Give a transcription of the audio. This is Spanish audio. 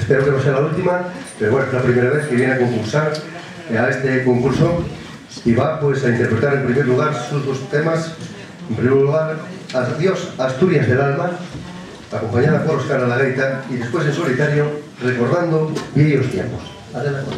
Espero que no sea la última, pero bueno, es la primera vez que viene a concursar a este concurso y va pues a interpretar en primer lugar sus dos temas. En primer lugar, Adiós Asturias del Alma, acompañada por Óscar a la gaita, y después en solitario, Recordando Viejos Tiempos. Adelante.